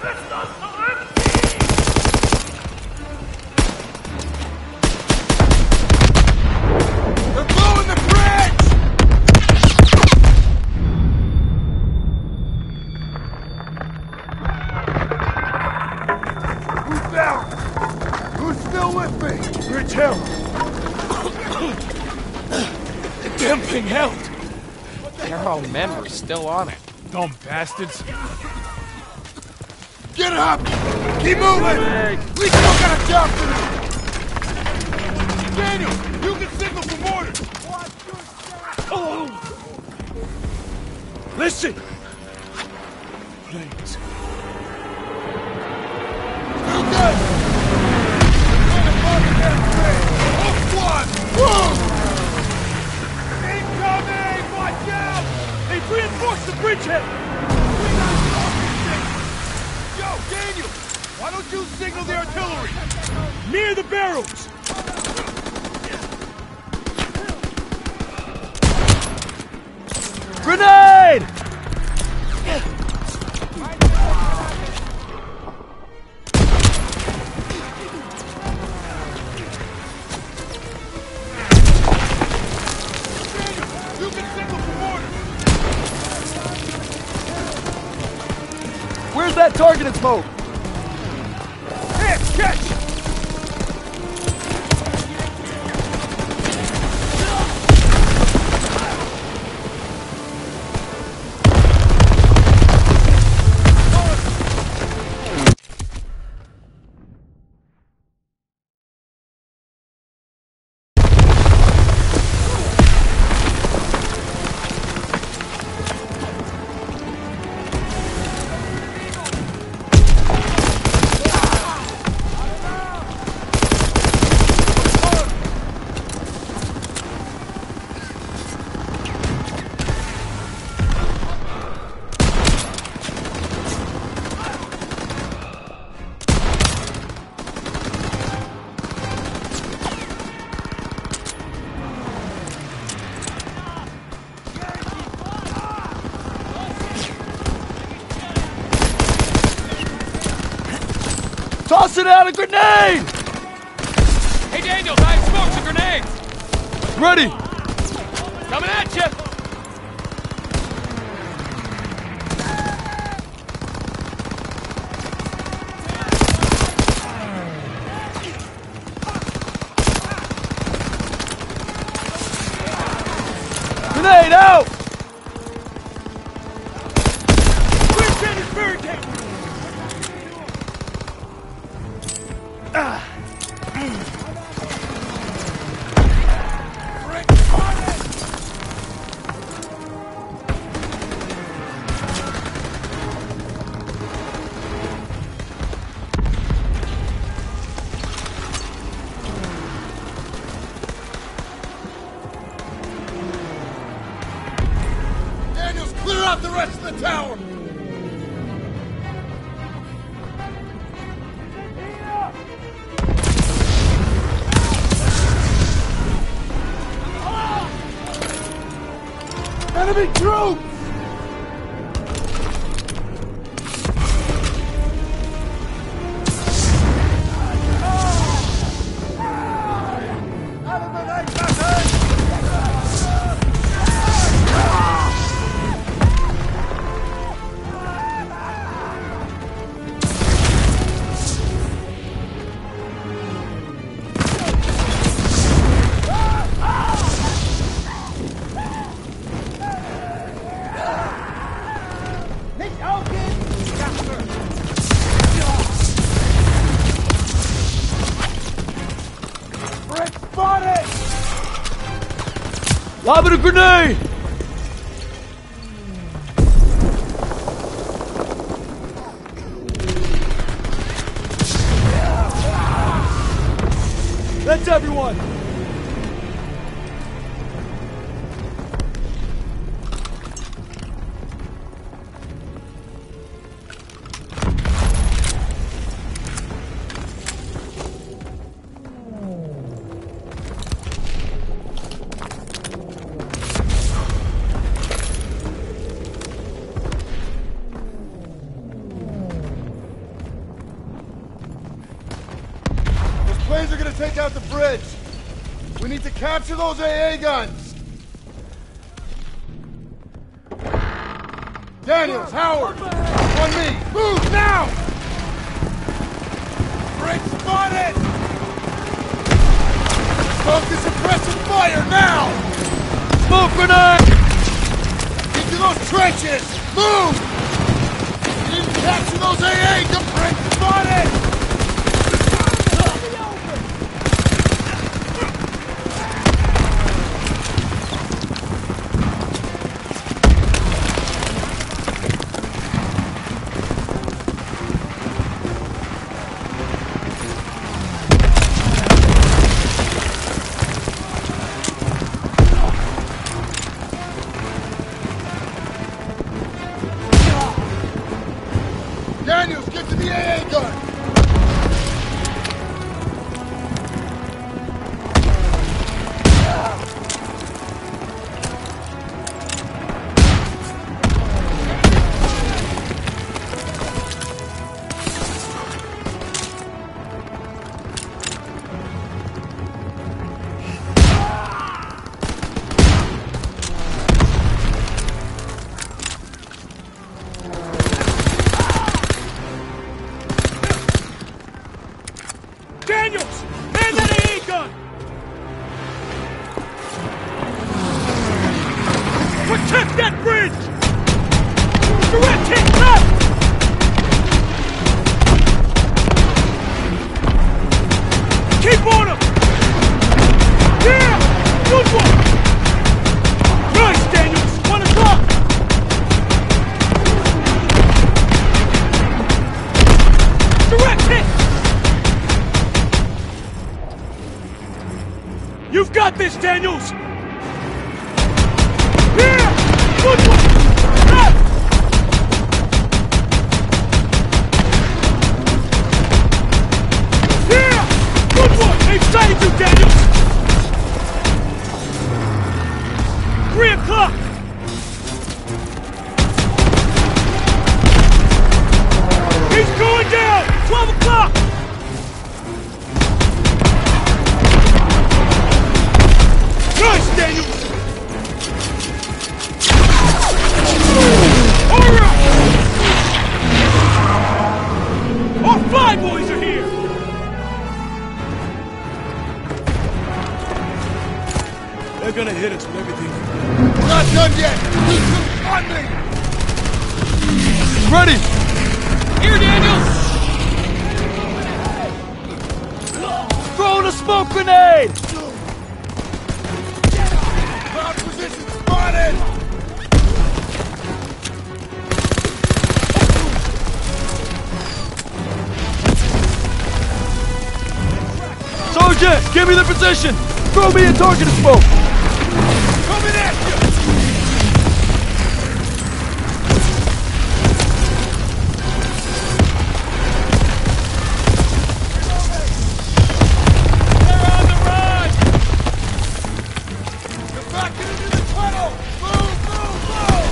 Members still on it. Dumb bastards. Get up! Keep moving! We still got a job to do! Daniel, you can signal for orders! Oh. Listen! Please. You good? Whole squad! Whoa! Incoming! Watch out! They've reinforced the bridgehead! Yo, Daniel! Why don't you signal the artillery? Near the barrels! Grenade! Where's that targeted smoke? Hey, catch! Tossing out a grenade! Hey, Daniels, I have smokes and grenades! Ready! Coming at you! Grenade out! Bridgehead is barricaded! Daniels, clear out the rest of the tower! Enemy troops! Lobbing a grenade! That's everyone! Blaze are gonna take out the bridge. We need to capture those AA guns. Daniels, Howard, on me. Move now! Bridge spotted! Focus suppressive fire now! Smoke grenade! Into those trenches! Move! We need to capture those AA guns! Bridge spotted! Daniels, get to the AA gun! Daniels! Man that AA gun! Protect that bridge! Direct hit left! Keep on him! Yeah! Good one! Nice, Daniels! 1 o'clock! Direct hit! You've got this, Daniels! Yeah! Good one! Left! Yeah! Good one! They've sighted you, Daniels! 3 o'clock! He's going down! 12 o'clock! Nice, Daniels! All right! Our fly boys are here! They're gonna hit us with everything. We're not done yet! On me! Ready! Here, Daniels! Throwing a smoke grenade! Ground position spotted! Sergeant, give me the position! Throw me a target smoke! Coming at you! They're on the run! Get back into the tunnel! Move, move, move!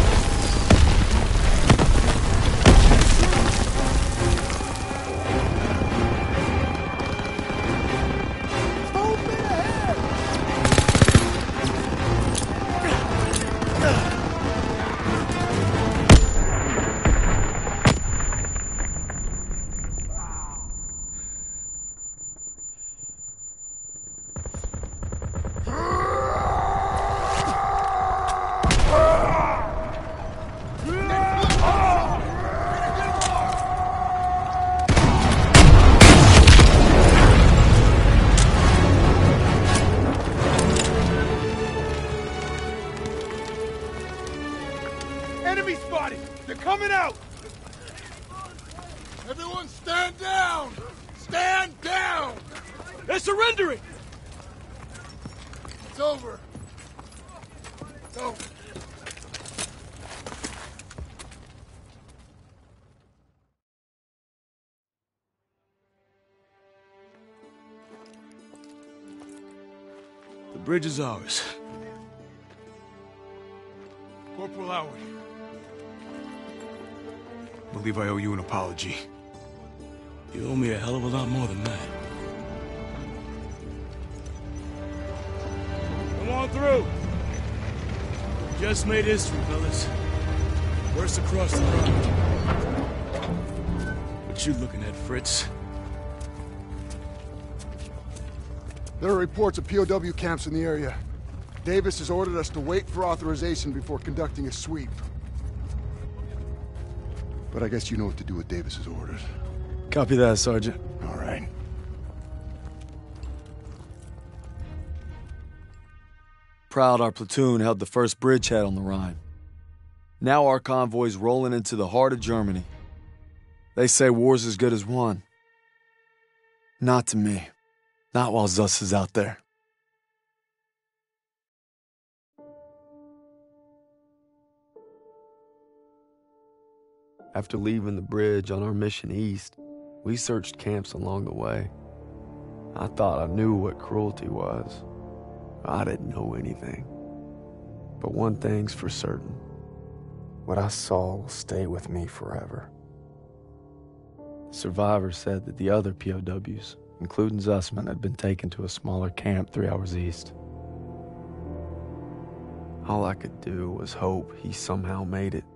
Enemy spotted! They're coming out! Everyone stand down! Stand down! They're surrendering! It's over. It's over. The bridge is ours. Corporal Howard. I believe I owe you an apology. You owe me a hell of a lot more than that. on through. Just made history, fellas. Worst across the front. What you looking at, Fritz? There are reports of POW camps in the area. Davis has ordered us to wait for authorization before conducting a sweep. But I guess you know what to do with Davis's orders. Copy that, Sergeant. All right. Proud our platoon held the first bridgehead on the Rhine. Now our convoy's rolling into the heart of Germany. They say war's as good as won. Not to me. Not while Zuss is out there. After leaving the bridge on our mission east, we searched camps along the way. I thought I knew what cruelty was. I didn't know anything. But one thing's for certain. What I saw will stay with me forever. Survivors said that the other POWs, including Zussman, had been taken to a smaller camp 3 hours east. All I could do was hope he somehow made it.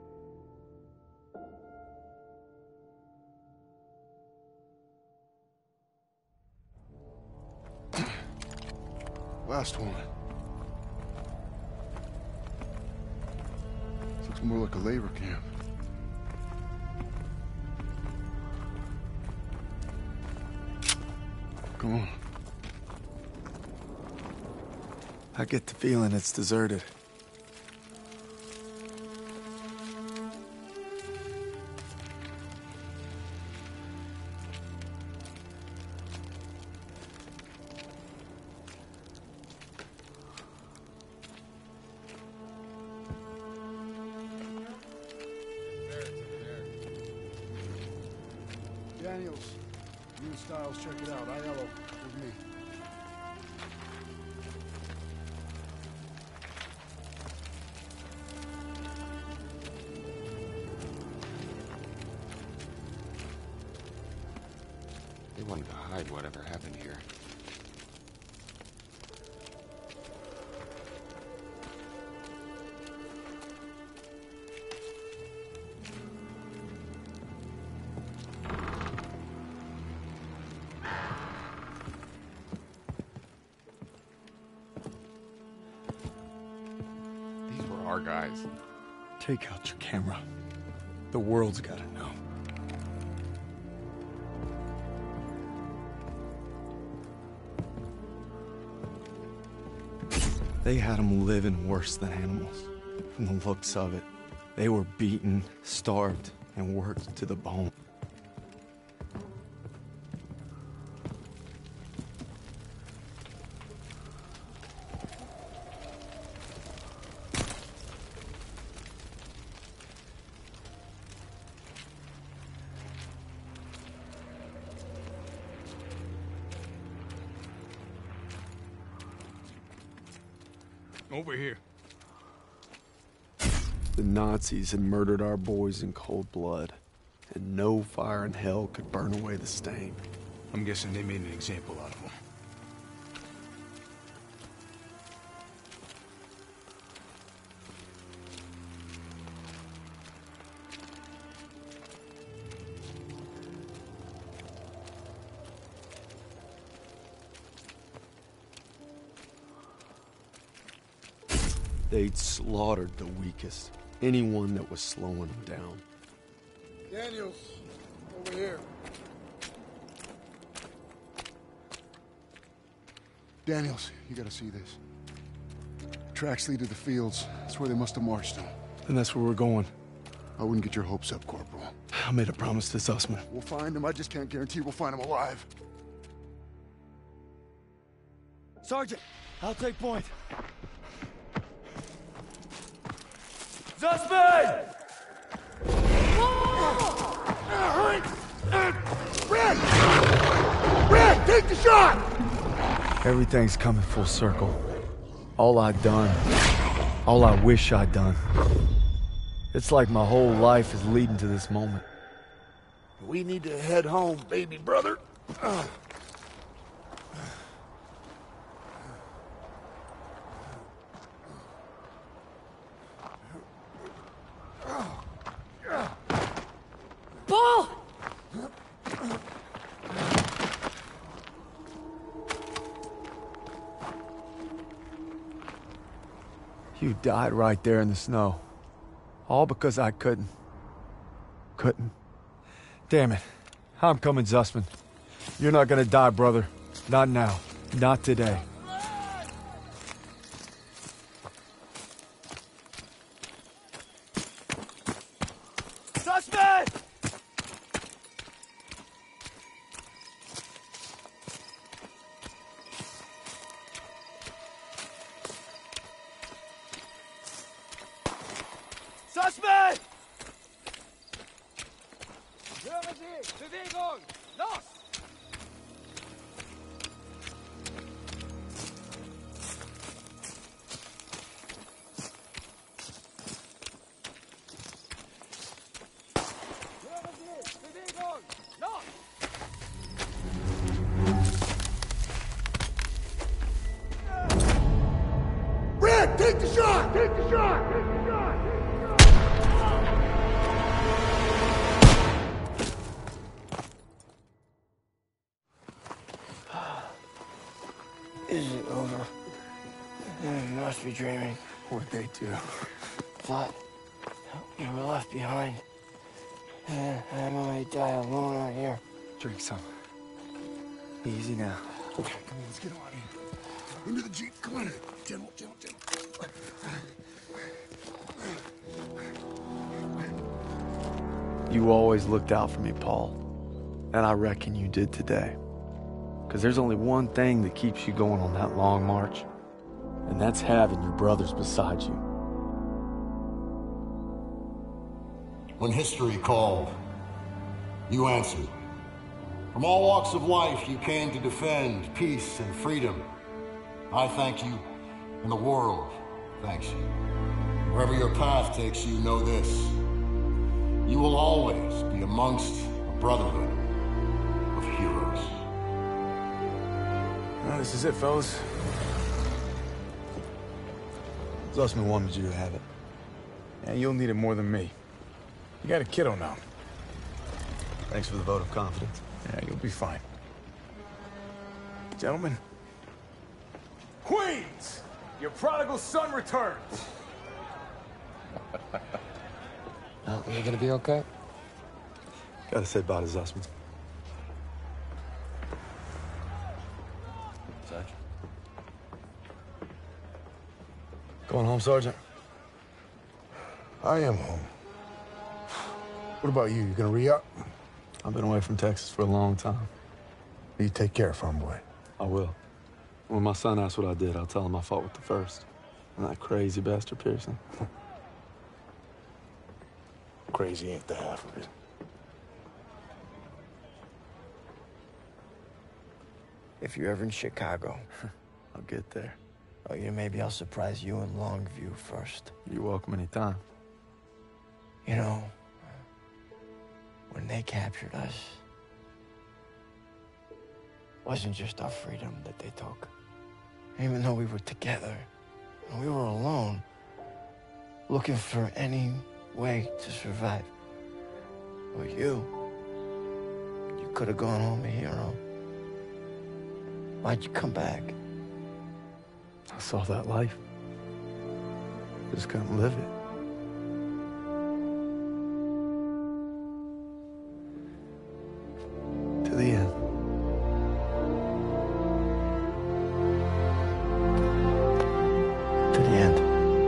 Last one. This looks more like a labor camp. Come on. I get the feeling it's deserted. Daniels, you and Styles, check it out. Aiello, with me. They wanted to hide whatever happened here. These were our guys. Take out your camera. The world's gotta know. They had them living worse than animals. From the looks of it, they were beaten, starved, and worked to the bone. Over here. The Nazis had murdered our boys in cold blood, and no fire in hell could burn away the stain. I'm guessing they made an example out of him. They'd slaughtered the weakest, anyone that was slowing them down. Daniels, over here. Daniels, you gotta see this. Tracks lead to the fields. That's where they must have marched them. And that's where we're going. I wouldn't get your hopes up, Corporal. I made a promise to Zussman. We'll find him. I just can't guarantee we'll find him alive. Sergeant, I'll take point. Zussman! Red, take the shot! Everything's coming full circle. All I've done, all I wish I'd done. It's like my whole life is leading to this moment. We need to head home, baby brother. You died right there in the snow. All because I couldn't. Damn it. I'm coming, Zussman. You're not gonna die, brother. Not now. Not today. Suspect! Suspect! Hören Sie! Bewegung! Los! Hören Sie! Bewegung! Los! Red, take the shot! Take the shot! Take the shot! Is it over? You must be dreaming. What'd they do? Thought you were left behind. And I might die alone out here. Drink some. Easy now. Okay, come on, let's get on in. Into the Jeep, come on in. Gentle, gentle, gentle. You always looked out for me, Paul. And I reckon you did today. Because there's only one thing that keeps you going on that long march. And that's having your brothers beside you. When history called, you answered. From all walks of life, you came to defend peace and freedom. I thank you, and the world thanks you. Wherever your path takes you, know this. You will always be amongst a brotherhood of heroes. Well, this is it, fellas. Zussman wanted you to have it. Yeah, you'll need it more than me. You got a kiddo now. Thanks for the vote of confidence. Yeah, you'll be fine. Gentlemen. Queens! Your prodigal son returns! You gonna be okay? Gotta say bye to Zussman. Sarge? Going home, Sergeant? I am home. What about you? You gonna re-up? I've been away from Texas for a long time. You take care, farm boy. I will. When my son asks what I did, I'll tell him I fought with the first. And that crazy bastard Pearson. Crazy ain't the half of it. If you're ever in Chicago, I'll get there. oh, yeah, maybe I'll surprise you in Longview first. You're welcome anytime. You know, when they captured us, it wasn't just our freedom that they took. Even though we were together, and we were alone, looking for any way to survive. But you could have gone home a hero. Why'd you come back? I saw that life. Just couldn't live it. To the end. To the end.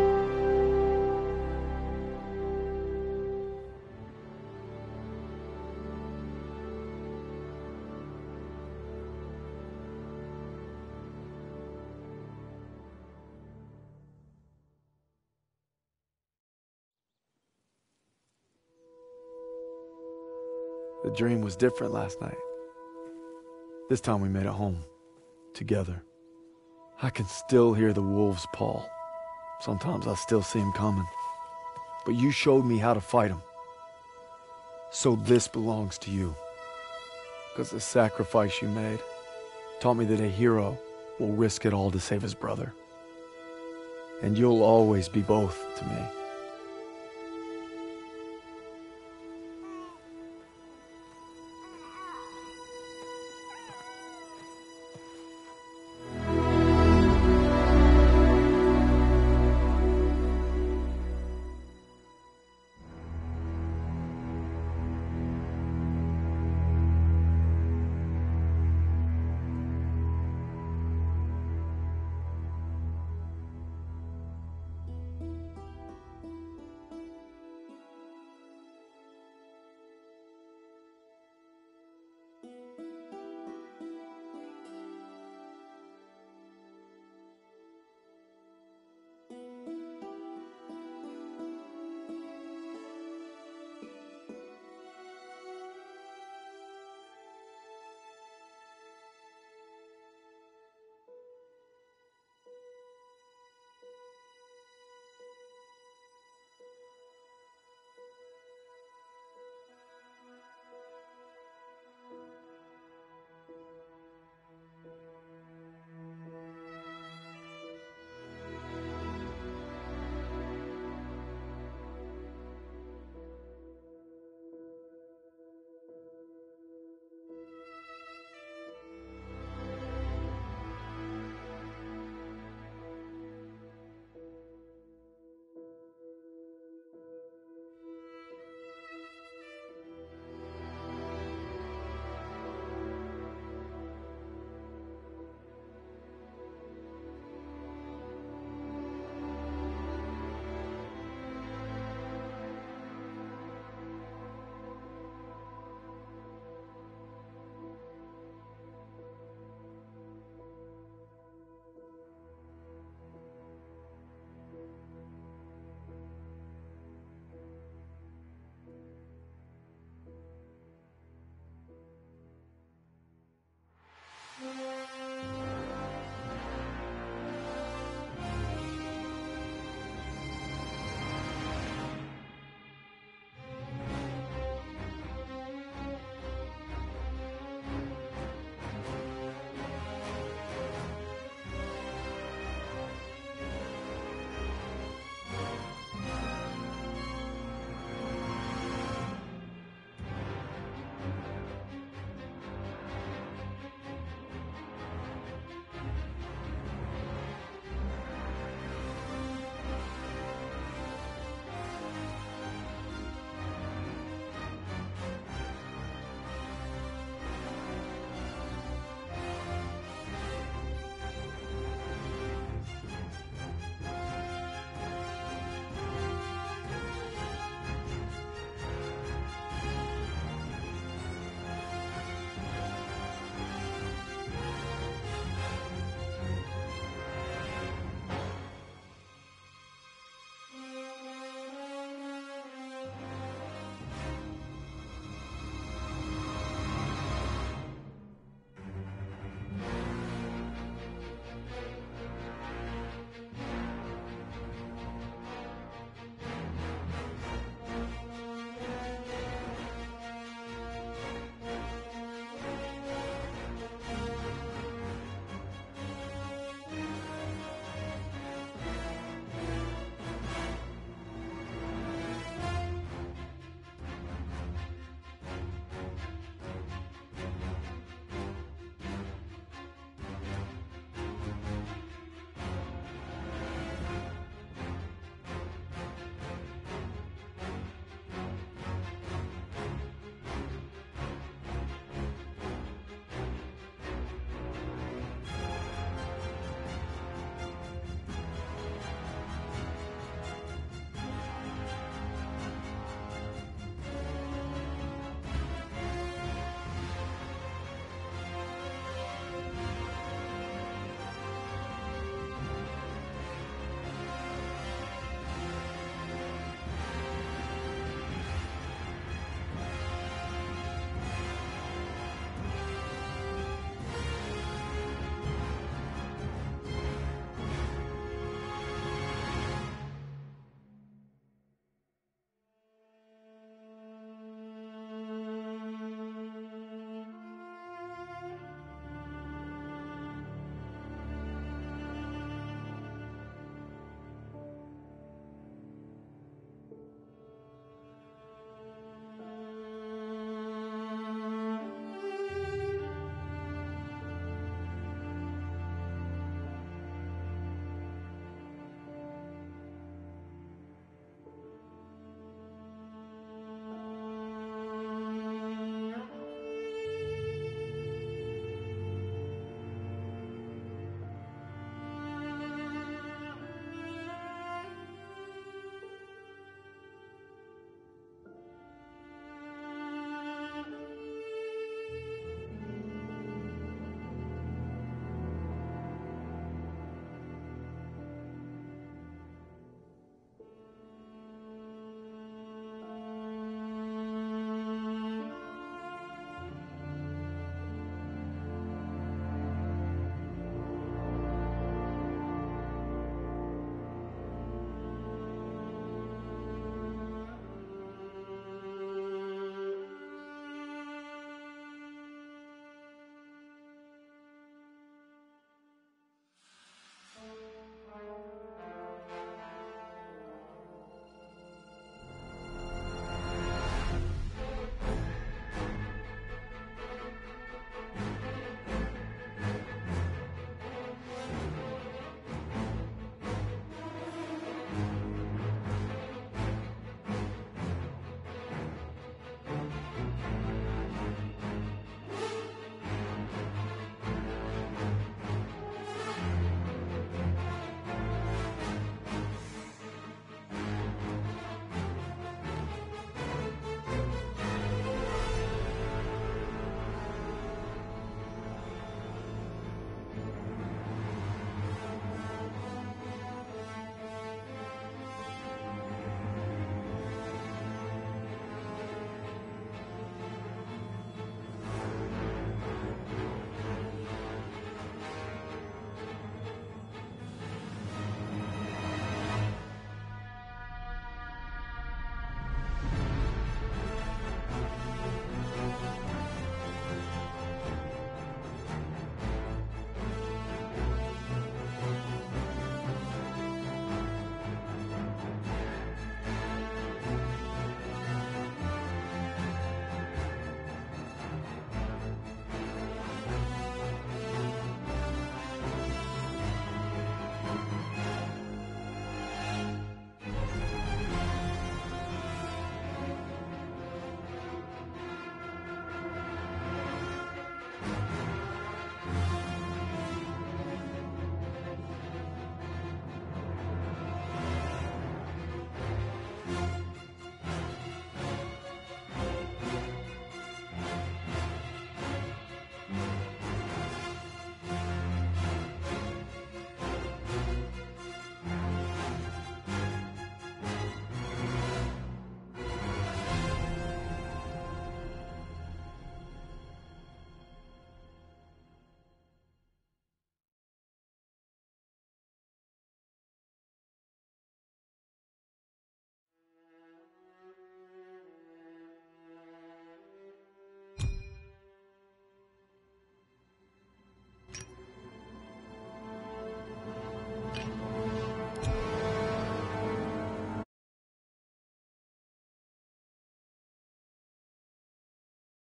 The dream was different last night. This time we made it home. Together. I can still hear the wolves, Paul. Sometimes I still see them coming. But you showed me how to fight them. So this belongs to you. Because the sacrifice you made taught me that a hero will risk it all to save his brother. And you'll always be both to me.